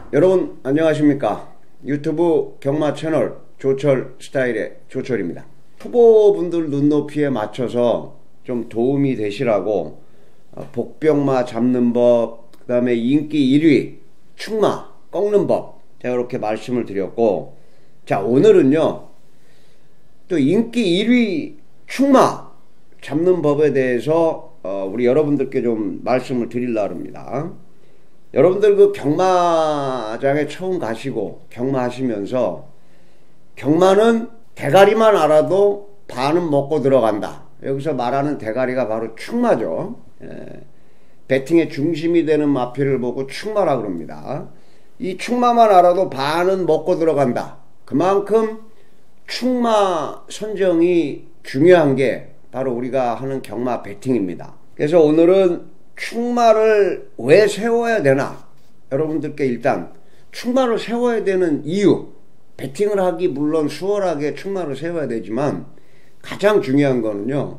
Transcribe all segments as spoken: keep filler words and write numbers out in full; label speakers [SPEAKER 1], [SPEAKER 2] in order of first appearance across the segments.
[SPEAKER 1] 여러분 안녕하십니까. 유튜브 경마 채널 조철 스타일의 조철입니다. 초보분들 눈높이에 맞춰서 좀 도움이 되시라고 복병마 잡는 법, 그 다음에 인기 일 위 축마 꺾는 법 제가 이렇게 말씀을 드렸고, 자 오늘은요 또 인기 일 위 축마 잡는 법에 대해서 어, 우리 여러분들께 좀 말씀을 드리려고 합니다. 여러분들 그 경마장에 처음 가시고 경마하시면서 경마는 대가리만 알아도 반은 먹고 들어간다. 여기서 말하는 대가리가 바로 축마죠. 예. 배팅의 중심이 되는 마필을 보고 축마라 그럽니다. 이 축마만 알아도 반은 먹고 들어간다. 그만큼 축마 선정이 중요한 게 바로 우리가 하는 경마 배팅입니다. 그래서 오늘은 축마를 왜 세워야 되나, 여러분들께 일단 축마를 세워야 되는 이유, 배팅을 하기 물론 수월하게 축마를 세워야 되지만 가장 중요한 거는요,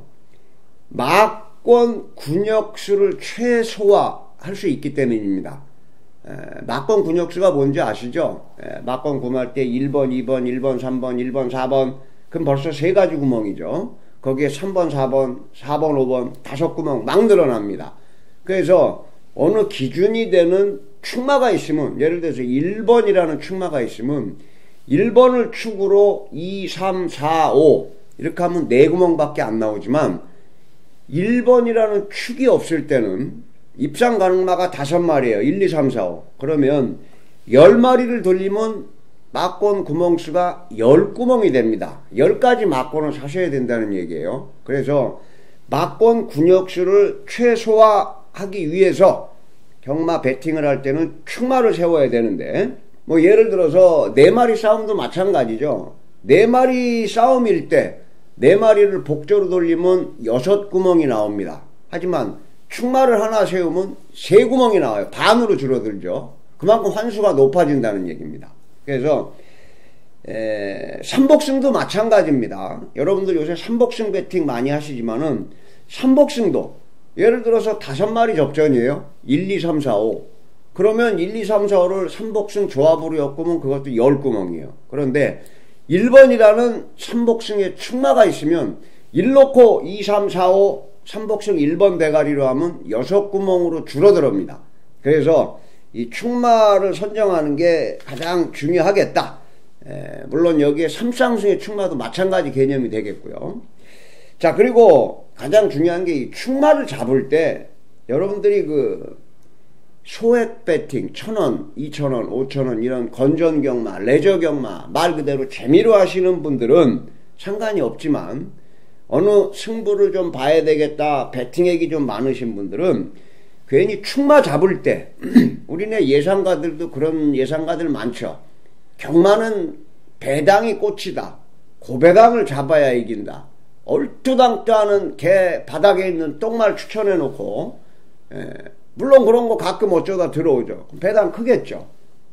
[SPEAKER 1] 막권 군역수를 최소화할 수 있기 때문입니다. 에, 막권 군역수가 뭔지 아시죠? 에, 막권 구할 때 일 번, 이 번, 일 번, 삼 번, 일 번, 사 번, 그럼 벌써 세 가지 구멍이죠. 거기에 삼 번, 사 번, 사 번, 오 번, 다섯 구멍 막 늘어납니다. 그래서 어느 기준이 되는 축마가 있으면, 예를 들어서 일 번이라는 축마가 있으면 일 번을 축으로 이, 삼, 사, 오 이렇게 하면 네 구멍밖에 안 나오지만, 일 번이라는 축이 없을 때는 입상 가능마가 다섯 마리예요. 일, 이, 삼, 사, 오. 그러면 열 마리를 돌리면 막권 구멍수가 열 구멍이 됩니다. 열 가지 막권을 사셔야 된다는 얘기예요. 그래서 막권 군역수를 최소화하기 위해서 경마 배팅을 할 때는 축마를 세워야 되는데, 뭐 예를 들어서 네 마리 싸움도 마찬가지죠. 네 마리 싸움일 때 네 마리를 복조로 돌리면 여섯 구멍이 나옵니다. 하지만 축마를 하나 세우면 세 구멍이 나와요. 반으로 줄어들죠. 그만큼 환수가 높아진다는 얘기입니다. 그래서 에, 삼복승도 마찬가지입니다. 여러분들 요새 삼복승 배팅 많이 하시지만은 삼복승도 예를 들어서 다섯 마리 접전이에요. 일, 이, 삼, 사, 오. 그러면 일, 이, 삼, 사, 오를 삼복승 조합으로 엮으면 그것도 열 구멍이에요. 그런데 일 번이라는 삼복승에 축마가 있으면 일 놓고 이, 삼, 사, 오 삼복승 일 번 대가리로 하면 여섯 구멍으로 줄어들어옵니다. 그래서 이 축마를 선정하는 게 가장 중요하겠다. 에, 물론 여기에 삼쌍승의 축마도 마찬가지 개념이 되겠고요. 자, 그리고 가장 중요한 게 이 축마를 잡을 때 여러분들이 그 소액 배팅 천 원, 이천 원, 오천 원 이런 건전 경마, 레저 경마 말 그대로 재미로 하시는 분들은 상관이 없지만, 어느 승부를 좀 봐야 되겠다, 배팅액이 좀 많으신 분들은 괜히 축마 잡을 때 우리네 예상가들도 그런 예상가들 많죠. 경마는 배당이 꽃이다, 고배당을 잡아야 이긴다, 얼토당토하는 개 바닥에 있는 똥말 추천해 놓고, 에, 물론 그런 거 가끔 어쩌다 들어오죠. 배당 크겠죠.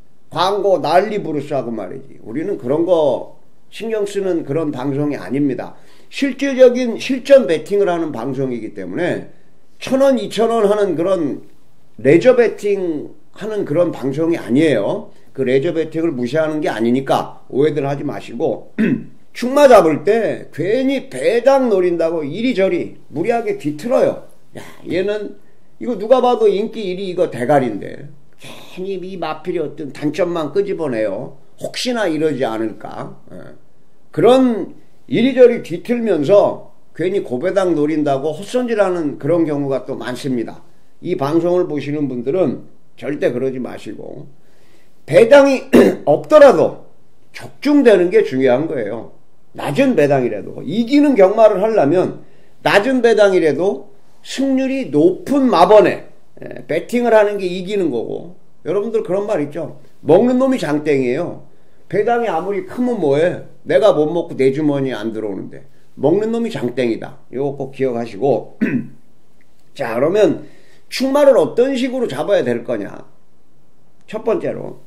[SPEAKER 1] 광고 난리 부르스하고 말이지. 우리는 그런 거 신경 쓰는 그런 방송이 아닙니다. 실질적인 실전 배팅을 하는 방송이기 때문에 천 원, 이천 원 하는 그런 레저 배팅 하는 그런 방송이 아니에요. 그 레저 배팅을 무시하는 게 아니니까 오해들 하지 마시고 축마 잡을 때 괜히 배당 노린다고 이리저리 무리하게 뒤틀어요. 야, 얘는 이거 누가 봐도 인기 일 위 이거 대가리인데 괜히 이 마필이 어떤 단점만 끄집어내요. 혹시나 이러지 않을까. 예. 그런 이리저리 뒤틀면서 괜히 고배당 노린다고 헛손질하는 그런 경우가 또 많습니다. 이 방송을 보시는 분들은 절대 그러지 마시고, 배당이 없더라도 적중되는 게 중요한 거예요. 낮은 배당이라도 이기는 경마를 하려면 낮은 배당이라도 승률이 높은 마번에 배팅을 하는 게 이기는 거고, 여러분들 그런 말 있죠. 먹는 놈이 장땡이에요. 배당이 아무리 크면 뭐해, 내가 못 먹고 내 주머니에 안 들어오는데 먹는 놈이 장땡이다. 이거 꼭 기억하시고 자, 그러면 축마를 어떤 식으로 잡아야 될 거냐. 첫 번째로,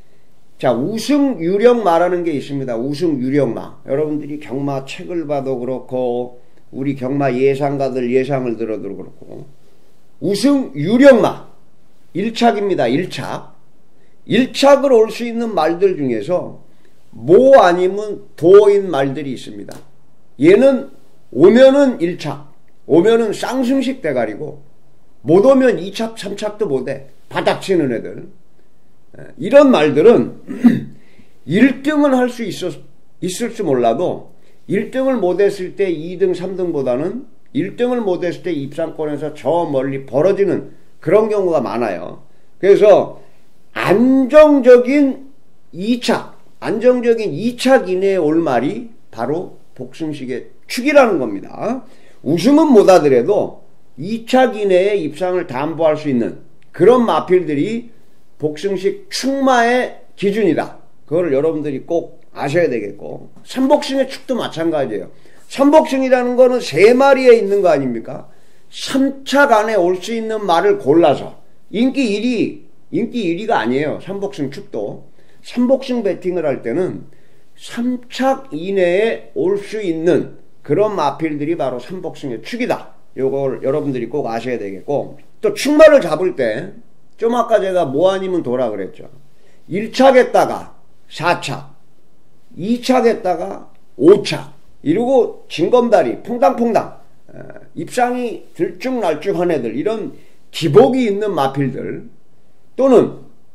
[SPEAKER 1] 자, 우승 유력 말하는 게 있습니다. 우승 유력마. 여러분들이 경마 책을 봐도 그렇고 우리 경마 예상가들 예상을 들어도 그렇고, 우승 유력마 일 착입니다. 일 착. 일착을 올 수 있는 말들 중에서 모 아니면 도인 말들이 있습니다. 얘는 오면은 일착, 오면은 쌍승식 대가리고 못 오면 이착, 삼착도 못해. 바닥치는 애들. 이런 말들은 일 등은 할 수 있을지 몰라도 일 등을 못했을 때 이 등, 삼 등보다는 일 등을 못했을 때 입상권에서 저 멀리 벌어지는 그런 경우가 많아요. 그래서 안정적인 이착, 안정적인 이착 이내에 올 말이 바로 복승식의 축이라는 겁니다. 우승은 못하더라도 이착 이내에 입상을 담보할 수 있는 그런 마필들이 복승식 축마의 기준이다. 그걸 여러분들이 꼭 아셔야 되겠고, 삼복승의 축도 마찬가지예요. 삼복승이라는 거는 세 마리에 있는 거 아닙니까? 삼 착 안에 올 수 있는 말을 골라서 인기 일 위, 인기 일 위가 아니에요. 삼복승 축도. 삼복승 배팅을 할 때는 삼 착 이내에 올 수 있는 그런 마필들이 바로 삼복승의 축이다. 요걸 여러분들이 꼭 아셔야 되겠고, 또 축마를 잡을 때 좀 아까 제가 뭐 아니면 도라 그랬죠. 일 착에다가 사 착, 이 착에다가 오 착, 이러고 징검다리 퐁당퐁당 에, 입상이 들쭉날쭉한 애들, 이런 기복이 있는 마필들, 또는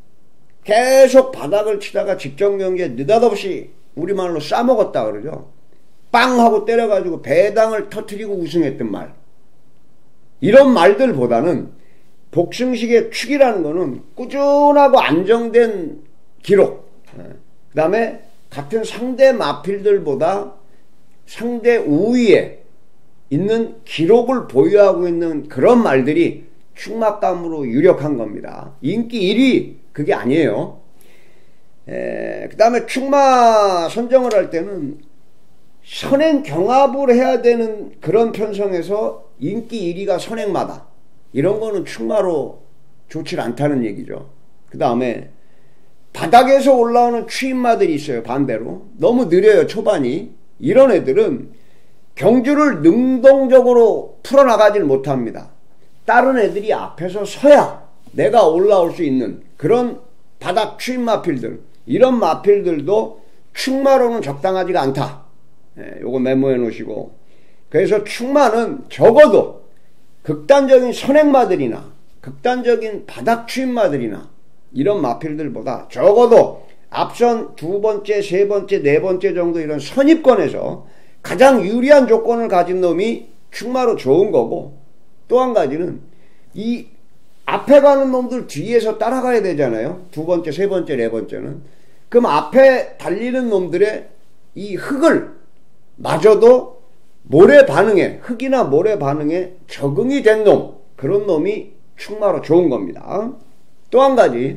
[SPEAKER 1] 계속 바닥을 치다가 직전 경기에 느닷없이 우리말로 싸먹었다 그러죠. 빵 하고 때려가지고 배당을 터트리고 우승했던 말, 이런 말들보다는 복승식의 축이라는 거는 꾸준하고 안정된 기록, 그 다음에 같은 상대 마필들보다 상대 우위에 있는 기록을 보유하고 있는 그런 말들이 축막감으로 유력한 겁니다. 인기 일 위 그게 아니에요. 그 다음에 축마 선정을 할 때는 선행 경합을 해야 되는 그런 편성에서 인기 일 위가 선행마다, 이런 거는 축마로 좋지 않다는 얘기죠. 그 다음에 바닥에서 올라오는 추임마들이 있어요. 반대로 너무 느려요, 초반이. 이런 애들은 경주를 능동적으로 풀어나가질 못합니다. 다른 애들이 앞에서 서야 내가 올라올 수 있는 그런 바닥 추임 마필들, 이런 마필들도 축마로는 적당하지가 않다. 예, 요거 메모해 놓으시고, 그래서 축마는 적어도 극단적인 선행마들이나 극단적인 바닥 추임마들이나 이런 마필들보다 적어도 앞선 두 번째, 세 번째, 네 번째 정도 이런 선입권에서 가장 유리한 조건을 가진 놈이 축마로 좋은 거고, 또 한 가지는 이 앞에 가는 놈들 뒤에서 따라가야 되잖아요. 두 번째, 세 번째, 네 번째는. 그럼 앞에 달리는 놈들의 이 흙을 마저도 모래 반응에, 흙이나 모래 반응에 적응이 된 놈, 그런 놈이 축마로 좋은 겁니다. 또 한 가지,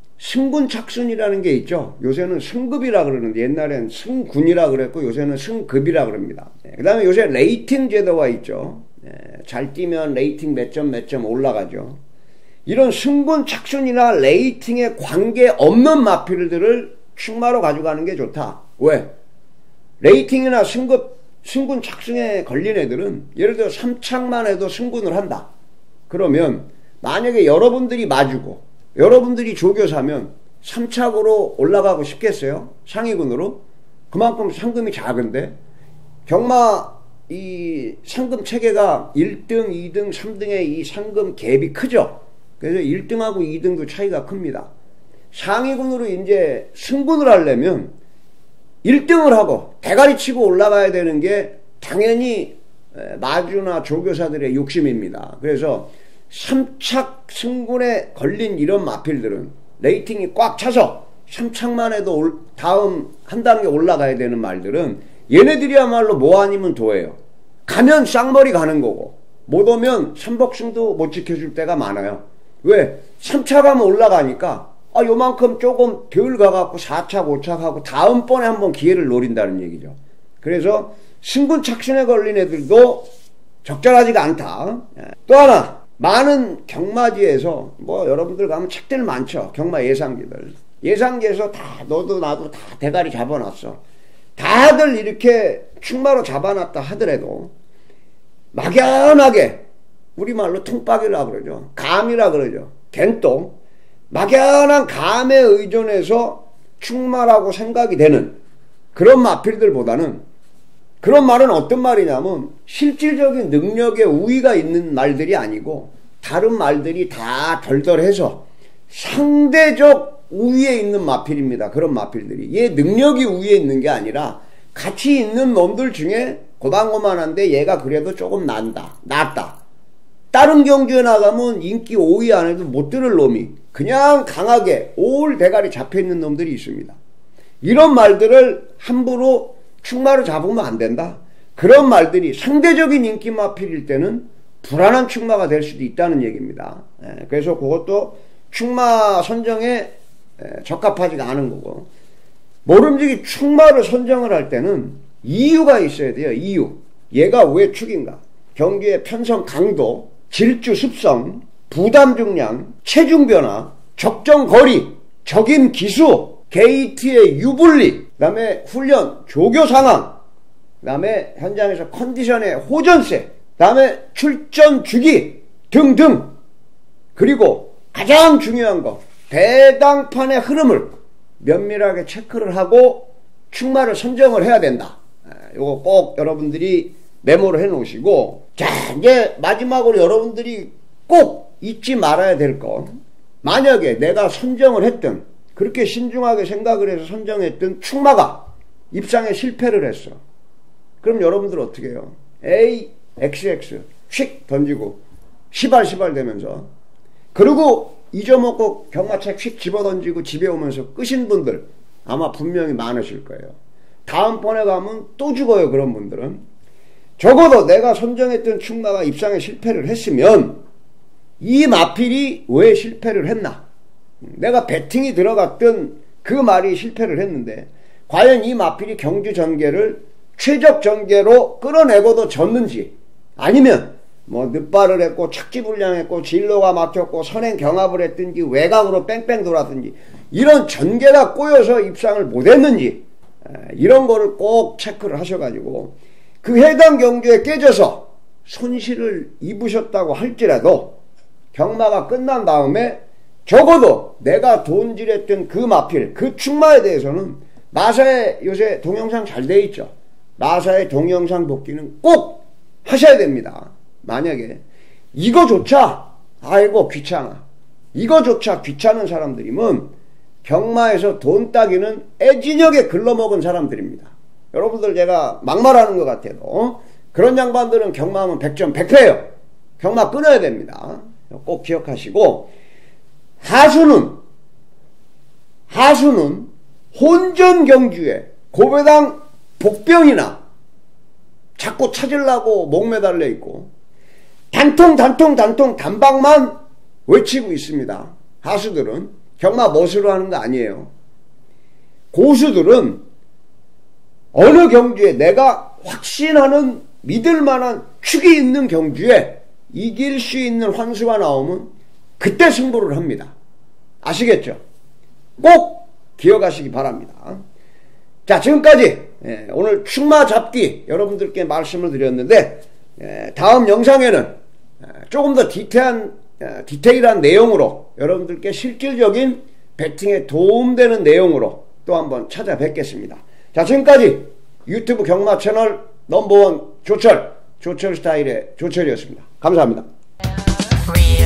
[SPEAKER 1] 승군착순이라는 게 있죠. 요새는 승급이라 그러는데 옛날엔 승군이라 그랬고 요새는 승급이라 그럽니다. 네, 그 다음에 요새 레이팅 제도가 있죠. 네, 잘 뛰면 레이팅 몇 점 몇 점 올라가죠. 이런 승군착순이나 레이팅에 관계없는 마필들을 축마로 가져가는 게 좋다. 왜? 레이팅이나 승급, 승군착순에 걸린 애들은 예를 들어 삼 착만 해도 승군을 한다. 그러면 만약에 여러분들이 마주고 여러분들이 조교사면 삼 착으로 올라가고 싶겠어요? 상위군으로? 그만큼 상금이 작은데, 경마 이 상금 체계가 일 등, 이 등, 삼 등의 이 상금 갭이 크죠? 그래서 일 등하고 이 등도 차이가 큽니다. 상위군으로 이제 승군을 하려면 일 등을 하고 대가리 치고 올라가야 되는 게 당연히 마주나 조교사들의 욕심입니다. 그래서 삼 착 승군에 걸린 이런 마필들은 레이팅이 꽉 차서 삼 착만 해도 올, 다음 한 단계 올라가야 되는 말들은 얘네들이야말로 뭐 아니면 도예요. 가면 쌍머리 가는 거고 못 오면 삼복승도 못 지켜줄 때가 많아요. 왜? 삼 착 하면 올라가니까 아 요만큼 조금 덜 가갖고 사 착, 오 착 하고 다음번에 한번 기회를 노린다는 얘기죠. 그래서 승군 착순에 걸린 애들도 적절하지가 않다. 또 하나, 많은 경마지에서 뭐 여러분들 가면 책들 많죠. 경마 예상기들. 예상기에서 다 너도 나도 다 대가리 잡아놨어. 다들 이렇게 축마로 잡아놨다 하더라도 막연하게 우리말로 통박이라 그러죠. 감이라 그러죠. 걘 또 막연한 감에 의존해서 충마라고 생각이 되는 그런 마필들보다는, 그런 말은 어떤 말이냐면 실질적인 능력에 우위가 있는 말들이 아니고 다른 말들이 다 덜덜해서 상대적 우위에 있는 마필입니다. 그런 마필들이. 얘 능력이 우위에 있는 게 아니라 같이 있는 놈들 중에 고만고만한데 얘가 그래도 조금 난다, 낫다. 다른 경주에 나가면 인기 오 위 안에도 못 들을 놈이 그냥 강하게 올 대가리 잡혀있는 놈들이 있습니다. 이런 말들을 함부로 충마로 잡으면 안 된다. 그런 말들이 상대적인 인기 마필일 때는 불안한 충마가 될 수도 있다는 얘기입니다. 그래서 그것도 충마 선정에 적합하지가 않은 거고, 모름지기 충마를 선정을 할 때는 이유가 있어야 돼요. 이유. 얘가 왜 축인가? 경주의 편성 강도, 질주 습성, 부담 중량, 체중 변화, 적정 거리, 적임 기수, 게이트의 유불리, 그 다음에 훈련 조교 상황, 그 다음에 현장에서 컨디션의 호전세, 그 다음에 출전 주기 등등. 그리고 가장 중요한 거, 배당판의 흐름을 면밀하게 체크를 하고 충마를 선정을 해야 된다. 요거 꼭 여러분들이 메모를 해 놓으시고, 자, 이제 마지막으로 여러분들이 꼭 잊지 말아야 될 거, 만약에 내가 선정을 했던, 그렇게 신중하게 생각을 해서 선정했던 충마가 입상에 실패를 했어. 그럼 여러분들 어떻게 해요? A, 엑스 엑스 휙 던지고 시발시발 되면서, 그리고 잊어먹고 경마책 휙 집어던지고 집에 오면서 끄신 분들 아마 분명히 많으실 거예요. 다음번에 가면 또 죽어요. 그런 분들은. 적어도 내가 선정했던 충마가 입상에 실패를 했으면 이 마필이 왜 실패를 했나, 내가 배팅이 들어갔던 그 말이 실패를 했는데 과연 이 마필이 경주 전개를 최적 전개로 끌어내고도 졌는지, 아니면 뭐 늦발을 했고 착지불량했고 진로가 막혔고 선행 경합을 했든지 외곽으로 뺑뺑 돌았든지 이런 전개가 꼬여서 입상을 못했는지, 이런 거를 꼭 체크를 하셔가지고 그 해당 경주에 깨져서 손실을 입으셨다고 할지라도 경마가 끝난 다음에 적어도 내가 돈질했던 그 마필, 그 충마에 대해서는 마사에 요새 동영상 잘 돼 있죠. 마사의 동영상 복귀는 꼭 하셔야 됩니다. 만약에 이거조차 아이고 귀찮아, 이거조차 귀찮은 사람들이면 경마에서 돈 따기는 애진하게 글러먹은 사람들입니다. 여러분들 제가 막말하는 것 같아도 어? 그런 양반들은 경마하면 백 점 백 패예요. 경마 끊어야 됩니다. 꼭 기억하시고, 하수는 하수는 혼전 경주에 고배당 복병이나 자꾸 찾으려고 목매달려 있고 단통 단통 단통 단박만 외치고 있습니다. 하수들은 경마 멋으로 하는 거 아니에요. 고수들은 어느 경주에 내가 확신하는 믿을만한 축이 있는 경주에 이길 수 있는 환수가 나오면 그때 승부를 합니다. 아시겠죠? 꼭 기억하시기 바랍니다. 자, 지금까지 예, 오늘 충마 잡기 여러분들께 말씀을 드렸는데, 예, 다음 영상에는 조금 더 디테일한, 디테일한 내용으로 여러분들께 실질적인 배팅에 도움되는 내용으로 또 한번 찾아뵙겠습니다. 자, 지금까지 유튜브 경마 채널 넘버원 조철, 조철 스타일의 조철이었습니다. 감사합니다.